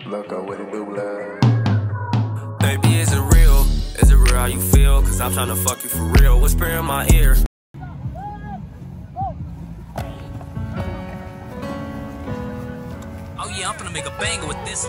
Loco, what it do, blood? Baby, is it real? Is it real how you feel? Cause I'm tryna fuck you for real. Whisper in my ear. Oh yeah, I'm finna make a banger with this.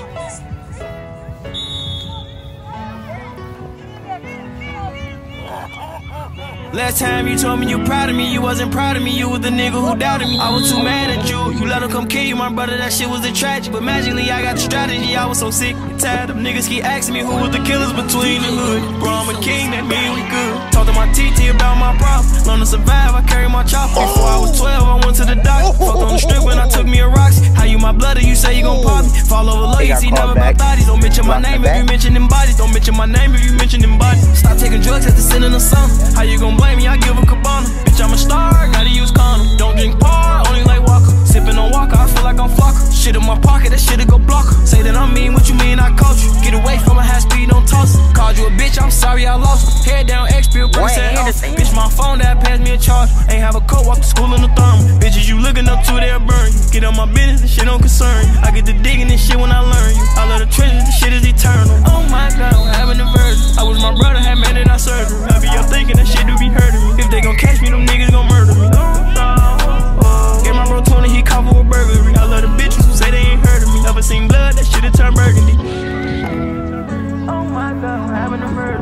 Last time you told me you proud of me, you wasn't proud of me. You was the nigga who doubted me. I was too mad at you. You let him come kill you, my brother. That shit was a tragic. But magically I got the strategy. I was so sick and tired of niggas keep asking me who was the killers between the hood. Bro, I'm a king, that mean we good. Talk to my TT about my problem. Learn to survive, I carry my chopper. Before I was 12, I went to the doctor. Fucked on the strip when I took me a Roxy. How you my blood, you say you gon' pop me. Fall over loyalty, never about bodies. Don't mention my name if you mention them bodies. Don't mention my name if you mention them bodies. Stop taking drugs at the sin of the summer. How you gon' blame me? I give a cabana. Bitch, I'm a star, gotta use condom. Don't drink par, only like Walker. Sippin' on Walker, I feel like I'm Flocker. Shit in my pocket, that shit'll go blocker. Say that I'm mean, what you mean I coach you? Get away from a high speed, don't toss it. Called you a bitch, I'm sorry I lost it. Head down, X, pill, bitch, my phone that passed me a charge. Ain't have a coat, walk to school in the thermal. Bitches you looking up to, they'll burn you. Get on my business, this shit don't concern you. I get to digging this shit when I learn you. I love the treasures, this shit is eternal. Oh my God, I'm having a version. I was my brother, had made it, I surgery. I be up thinking that shit do be hurting me. If they gon' catch me, them niggas gon' murder me. Get my bro 20, he caught for a burglary. I love the bitches who say they ain't heard of me. Never seen blood, that shit'll turn burgundy. Oh my God, I'm having a murder.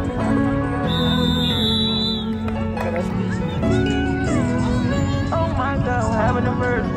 Oh my God, I'm having a murder.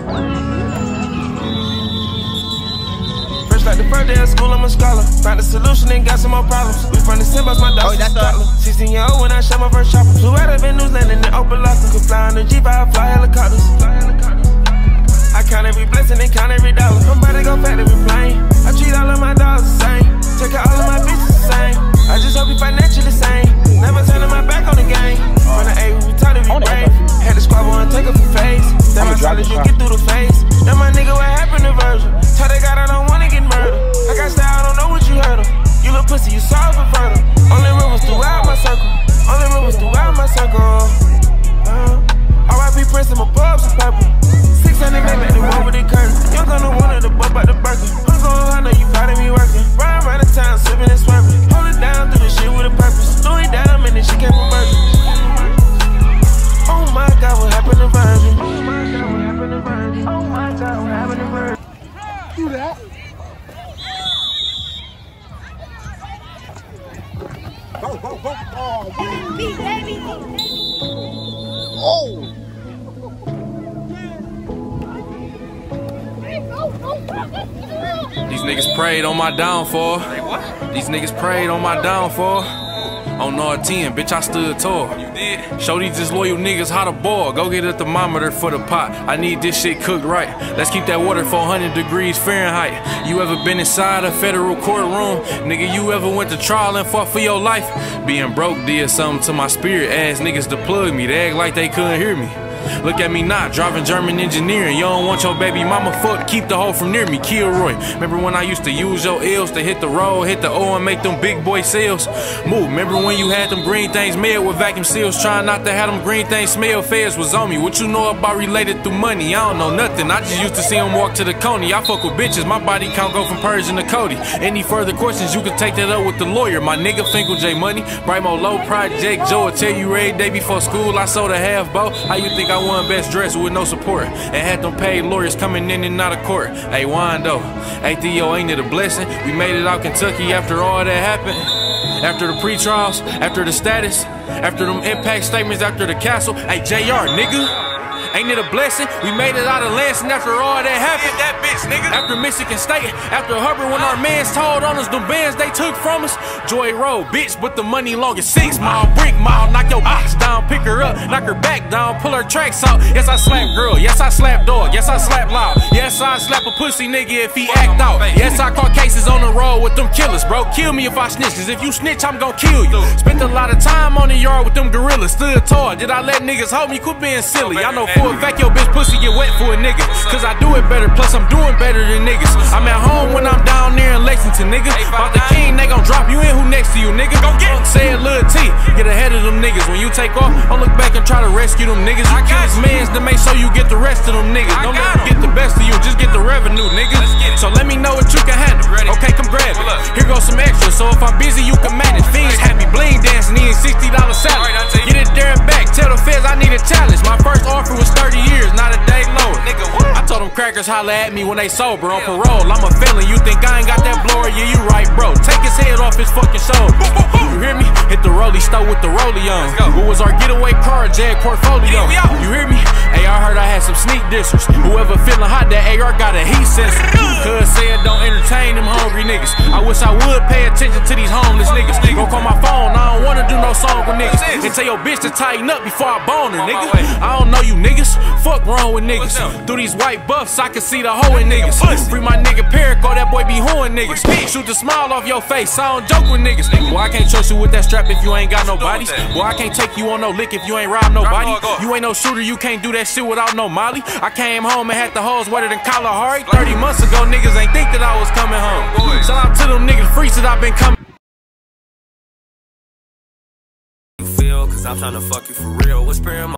First like the first day of school, I'm a scholar. Found a solution and got some more problems. We from the Simbas, my dog's a scholar. 16 years old when I shot my first chopper. Flew out of Newsland in the open locker. Could fly on the G5, fly helicopters. I count every blessing and count every dollar. Nobody go back to me plane. I treat all of my dogs the same. Take out all of my bitches the same. I just hope you financially sane. Never turning my back on the game. From the A, we taught to be brave. Had to squabble and take up a face. Tell my solid you get through the face. Now my nigga, what happened to Virgil? Tell they God I don't wanna get murdered. I got style, I don't know what you heard of. You little pussy, you soft and fertile. Only rivers throughout my circle. Only rivers throughout my circle. R.I.P. Prince, I'm above some purple. 600 make back the road with the curtain. You're gonna want to bump out the Birkin. I'm going, I know you proud of me working. Riding around the town, slipping and swerving. Hold it down through the shit with a purpose. Louis down, and then she came from Virgin. Oh my God, what happened to Virgin? Oh my God, what happened to Virgin? Oh my God, what happened to Virgin? Do that. Go, go, go. Oh, baby. Oh. These niggas prayed on my downfall. These niggas prayed on my downfall. On R10, bitch, I stood tall. You did? Show these disloyal niggas how to boil. Go get a thermometer for the pot. I need this shit cooked right. Let's keep that water 400 degrees Fahrenheit. You ever been inside a federal courtroom? Nigga, you ever went to trial and fought for your life? Being broke did something to my spirit. Ass niggas to plug me. They act like they couldn't hear me. Look at me not, driving German engineering. You don't want your baby mama fucked, keep the hoe from near me, Kilroy. Remember when I used to use your L's to hit the road, hit the O and make them big boy sales? Move, remember when you had them green things made with vacuum seals? Trying not to have them green things smell, feds was on me. What you know about related through money? I don't know nothing, I just used to see them walk to the Coney. I fuck with bitches, my body count go from Persian to Cody. Any further questions, you can take that up with the lawyer. My nigga Finkel J Money, Brimo Low Project Joe will tell you every day before school I sold a half bow. How you think I won best dress with no support and had them paid lawyers coming in and out of court? Hey Wando, hey Theo, ain't it a blessing? We made it out Kentucky after all that happened. After the pre-trials, after the status, after them impact statements, after the castle. Hey JR, nigga, ain't it a blessing? We made it out of Lansing after all that happened. That bitch, nigga. After Michigan State, after Hubbard, when our mans told on us, them bands they took from us. Joy Road, bitch, but the money long as 6 mile, brick mile. Knock your bitch down, pick her up, knock her back down, pull her tracks out. Yes, I slap girl, yes, I slap dog, yes, I slap loud. Yes, I slap a pussy nigga if he act out. Yes, I caught cases on the road with them killers, bro. Kill me if I snitch, cause if you snitch, I'm gon' kill you. Spent a lot of time on the yard with them gorillas, stood tall. Did I let niggas hold me? Quit being silly. I know for a fact your bitch pussy get wet for a nigga, cause I do it better, plus I'm doing better than niggas. I'm at home when I'm down there in Lexington, nigga. About the king, they gon' drop you in, who next to you, nigga? Go get it. Say it, Lil T, get ahead of them niggas. When you take off, don't look back and try to rescue them niggas. You kill his mans to make sure you get the rest of them niggas. Don't let them get the best of you, just get the revenue, nigga. So let me know what you can handle. Okay, come grab it. Here goes some extra, so if I'm busy, you can manage. Fiends had me bling dancing, eating $60 salad. Get it there and back, tell the feds I need a challenge. My first offer was 30 years, not a day lower. I told them crackers holla at me when they sober on parole. I'm a felon, you think I ain't got that blower? Yeah, you right, bro. Take his head off his fucking shoulder. You hear me? Hit the rollie stove with the rollie on. What was our getaway car, Jag portfolio? You hear me? Hey, I heard I had some sneak dissers. Whoever feeling hot, that AR got a heat sensor. Cuz said don't entertain them hungry niggas. I wish I would pay attention to these homeless niggas. Go call my phone, I don't wanna do no song with niggas. And tell your bitch to tighten up before I bone her, nigga. I don't know you niggas, fuck wrong with niggas. Through these white buffs, I can see the hoe in niggas. Free my nigga Perico, that boy be hoeing niggas. Shoot the smile off your face, I don't joke with niggas. Boy, I can't trust you with that strap if you ain't got no bodies. Boy, I can't take you on no lick if you ain't robbed nobody. You ain't no shooter, you can't do that shit without no molly. I came home and had the hoes wetter than Kalahari. 30 months ago, niggas ain't think that I was coming home. Shout out to them niggas freaks that I've been coming. You feel, cause I'm tryna fuck you for real. Whisper in my